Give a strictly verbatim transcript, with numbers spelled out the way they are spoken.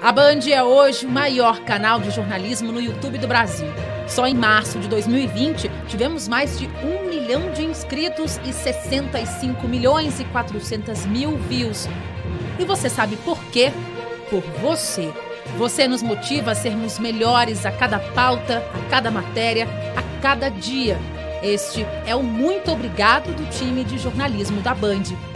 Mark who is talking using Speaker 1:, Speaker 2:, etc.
Speaker 1: A Band é hoje o maior canal de jornalismo no YouTube do Brasil. Só em março de dois mil e vinte, tivemos mais de um milhão de inscritos e sessenta e cinco milhões e quatrocentos mil views. E você sabe por quê? Por você. Você nos motiva a sermos melhores a cada pauta, a cada matéria, a cada dia. Este é o muito obrigado do time de jornalismo da Band.